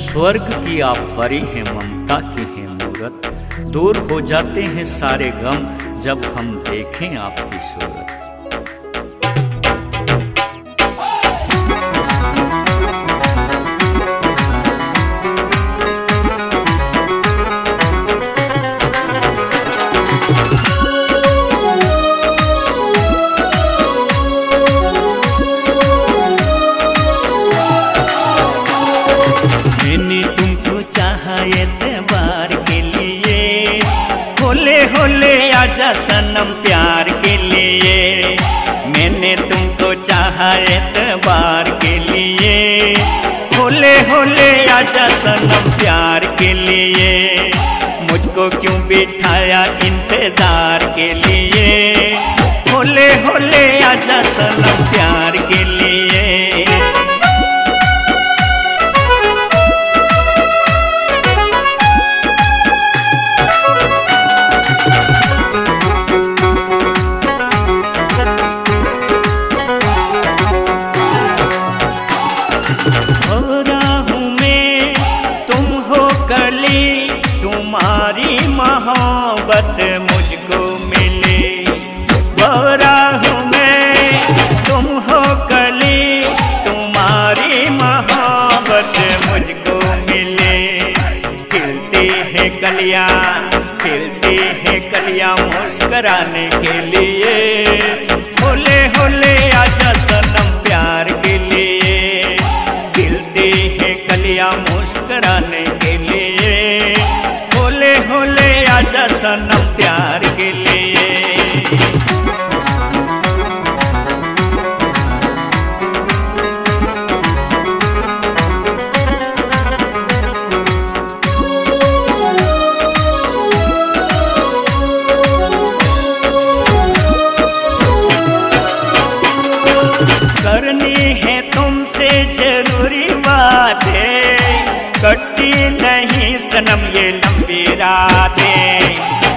स्वर्ग की आप परी हैं, ममता की हैं मूरत। दूर हो जाते हैं सारे गम जब हम देखें आपकी सूरत। मैंने तुमको चाहा एतबार के लिए, होले होले आजा सनम प्यार के लिए। मैंने तुमको चाहा एतबार के लिए, होले होले आजा सनम प्यार के लिए। मुझको क्यों बिठाया इंतजार के लिए, होले होले आजा सनम प्यार के लिए। तुम्हारी मोहब्बत मुझको मिली, बोरा हूँ मैं तुम हो कली। तुम्हारी मोहब्बत मुझको मिली। खिलती है कलियाँ, खिलती है कलियाँ मुस्कुराने के लिए। होले होले आजा सनम प्यार के लिए। खिलती है कलियाँ मुस्कुराने के लिए। होले होले आजा सनम प्यार के लिए। करनी है तुमसे जरूरी बातें, कटती नहीं सनम ये लंबी रातें।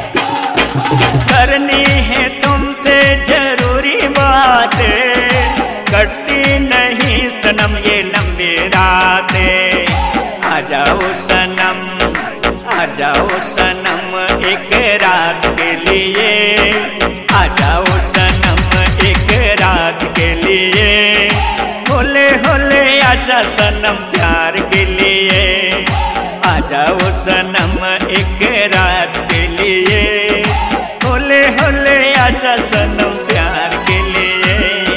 करनी है तुमसे जरूरी बातें, कटती नहीं सनम ये लंबी रातें। आ जाओ सनम, आ जाओ सनम एक रात के लिए। आ जाओ सनम एक रात के लिए। होले होले आजा सनम प्यार के लिए। आ जाओ सनम एक रात के लिए। होले होले आजा सनम प्यार के लिए।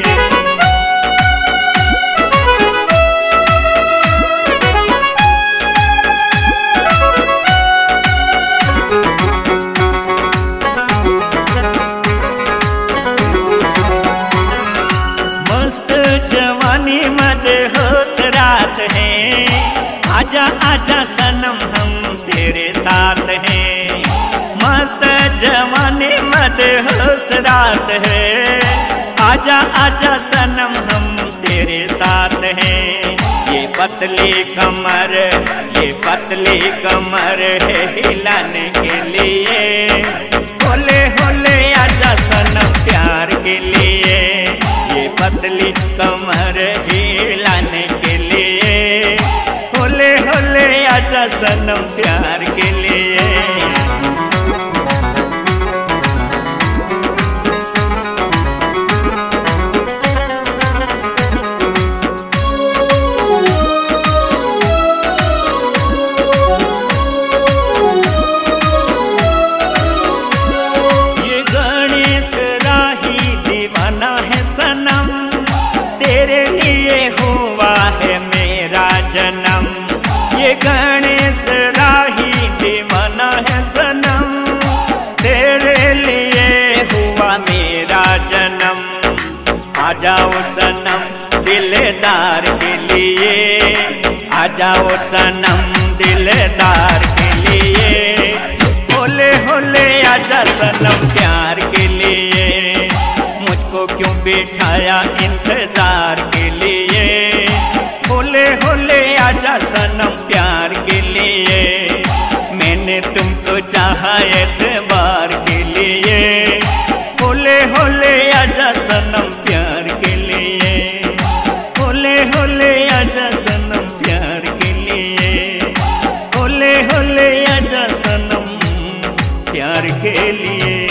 मस्त जवानी मदहोश रात है, आजा आजा सनम हम तेरे साथ हैं। मस्त जवानी मदहोश रात है, आजा आजा सनम हम तेरे साथ हैं। ये पतली कमर, ये पतली कमर है हिलाने के लिए। होले होले आजा सनम प्यार के लिए। ये पतली कमर हिलाने के लिए। होले होले आजा सनम प्यार के लिए। ये गणेश राही दीवाना है सनम, तेरे लिए हुआ है मेरा जन्म। ये गणेश राही दीवाना है सनम, तेरे लिए हुआ मेरा जन्म। आ जाओ सनम दिलदार के लिए। आ जाओ सनम दिलदार के लिए। होले होले आजा सनम प्यार के लिए। मुझको क्यों बिठाया इंतजार के लिए। होले होले आजा सनम प्यार के लिए। मैंने तुमको चाहा एतबार के लिए। होले होले आजा सनम प्यार के लिए। होले होले आजा सनम प्यार के लिए। के लिए।